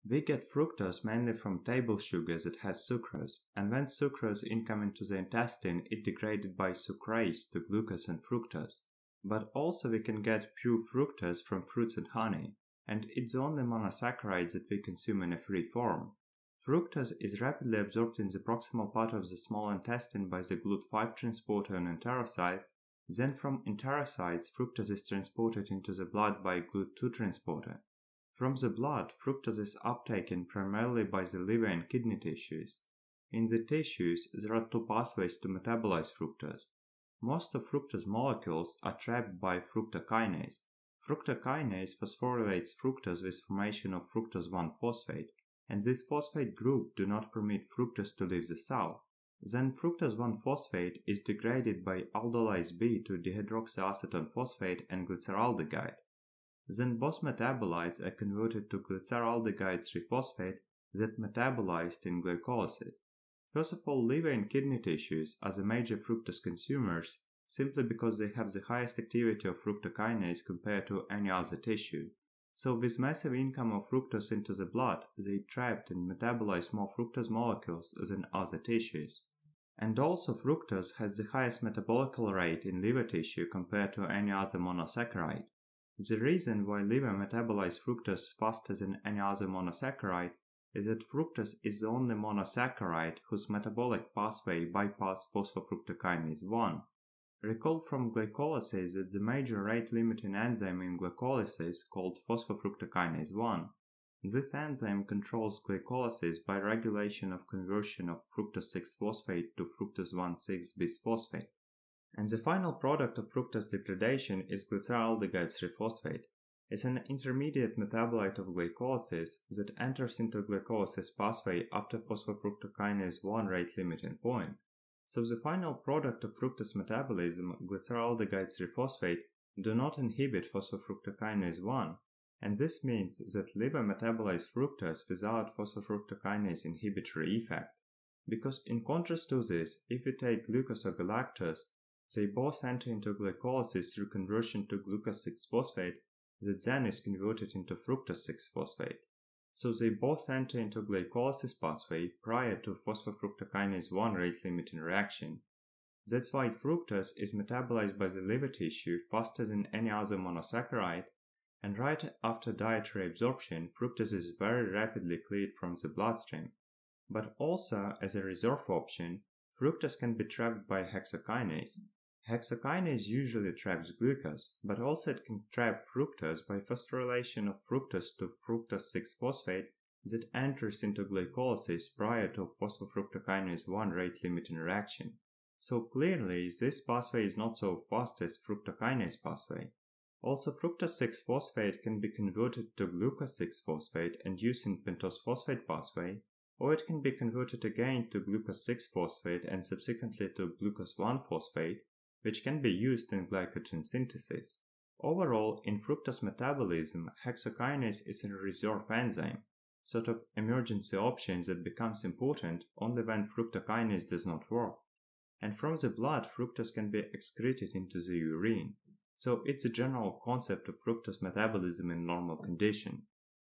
We get fructose mainly from table sugar that has sucrose, and when sucrose income into the intestine, it degraded by sucrase to glucose and fructose. But also we can get pure fructose from fruits and honey, and it's the only monosaccharide that we consume in a free form. Fructose is rapidly absorbed in the proximal part of the small intestine by the GLUT5 transporter and enterocytes. Then from enterocytes, fructose is transported into the blood by GLUT2 transporter. From the blood, fructose is uptaken primarily by the liver and kidney tissues. In the tissues, there are two pathways to metabolize fructose. Most of fructose molecules are trapped by fructokinase. Fructokinase phosphorylates fructose with formation of fructose 1-phosphate, and this phosphate group do not permit fructose to leave the cell. Then fructose 1-phosphate is degraded by aldolase B to dihydroxyacetone phosphate and glyceraldehyde. Then both metabolites are converted to glyceraldehyde 3-phosphate that metabolized in glycolysis. First of all, liver and kidney tissues are the major fructose consumers simply because they have the highest activity of fructokinase compared to any other tissue. So with massive income of fructose into the blood, they trapped and metabolize more fructose molecules than other tissues. And also fructose has the highest metabolical rate in liver tissue compared to any other monosaccharide. The reason why liver metabolizes fructose faster than any other monosaccharide is that fructose is the only monosaccharide whose metabolic pathway bypasses phosphofructokinase 1. Recall from glycolysis that the major rate-limiting enzyme in glycolysis called phosphofructokinase 1. This enzyme controls glycolysis by regulation of conversion of fructose 6-phosphate to fructose 1,6-bisphosphate. And the final product of fructose degradation is glyceraldehyde 3-phosphate. It's an intermediate metabolite of glycolysis that enters into glycolysis pathway after phosphofructokinase 1 rate-limiting point. So the final product of fructose metabolism, glyceraldehyde 3-phosphate, do not inhibit phosphofructokinase 1, and this means that liver metabolizes fructose without phosphofructokinase inhibitory effect. Because in contrast to this, if we take glucose or galactose, they both enter into glycolysis through conversion to glucose 6-phosphate that then is converted into fructose 6-phosphate. So they both enter into glycolysis pathway prior to phosphofructokinase 1 rate-limiting reaction. That's why fructose is metabolized by the liver tissue faster than any other monosaccharide, and right after dietary absorption, fructose is very rapidly cleared from the bloodstream. But also, as a reserve option, fructose can be trapped by hexokinase. Hexokinase usually traps glucose, but also it can trap fructose by phosphorylation of fructose to fructose 6-phosphate that enters into glycolysis prior to phosphofructokinase 1 rate-limiting reaction. So clearly, this pathway is not so fast as fructokinase pathway. Also, fructose 6-phosphate can be converted to glucose 6-phosphate and used in pentose phosphate pathway, or it can be converted again to glucose 6-phosphate and subsequently to glucose 1-phosphate, which can be used in glycogen synthesis. Overall, in fructose metabolism, hexokinase is a reserve enzyme, sort of emergency option that becomes important only when fructokinase does not work. And from the blood, fructose can be excreted into the urine. So it's a general concept of fructose metabolism in normal condition.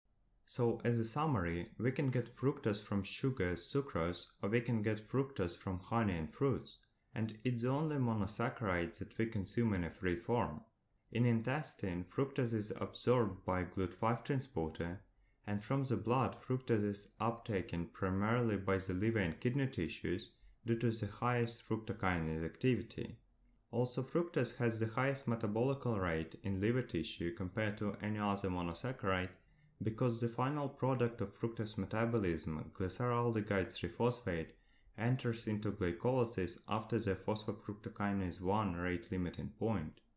So as a summary, we can get fructose from sugar, sucrose, or we can get fructose from honey and fruits. And it's the only monosaccharide that we consume in a free form. In intestine, fructose is absorbed by GLUT5 transporter, and from the blood, fructose is uptaken primarily by the liver and kidney tissues due to the highest fructokinase activity. Also, fructose has the highest metabolical rate in liver tissue compared to any other monosaccharide because the final product of fructose metabolism, glyceraldehyde 3-phosphate, enters into glycolysis after the phosphofructokinase 1 rate-limiting point.